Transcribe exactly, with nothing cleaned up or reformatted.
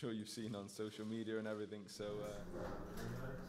sure you've seen on social media and everything. So uh,